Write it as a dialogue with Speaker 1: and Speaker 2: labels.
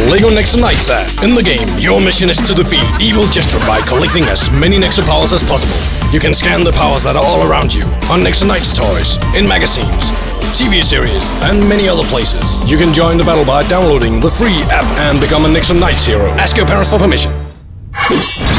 Speaker 1: LEGO NEXO KNIGHTS app. In the game, your mission is to defeat evil Gesture by collecting as many Nexo powers as possible. You can scan the powers that are all around you on NEXO KNIGHTS toys, in magazines, TV series, and many other places. You can join the battle by downloading the free app and become a NEXO KNIGHTS hero. Ask your parents for permission.